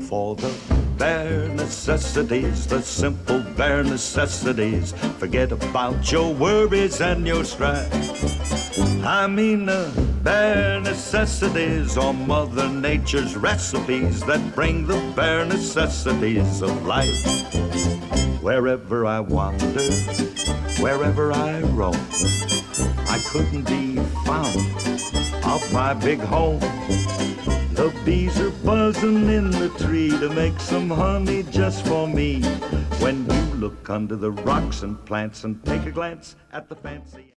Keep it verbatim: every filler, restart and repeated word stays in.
for the bare necessities, the simple bare necessities. Forget about your worries and your strife. I mean the bare necessities are Mother Nature's recipes that bring the bare necessities of life. Wherever I wander, wherever I roam, I couldn't be found off my big home. The bees are buzzing in the tree to make some honey just for me. When you look under the rocks and plants and take a glance at the fancy